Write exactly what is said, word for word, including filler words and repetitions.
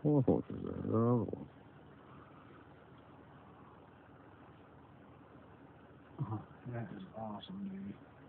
Four horses there. There are other ones. Oh, that is awesome, dude.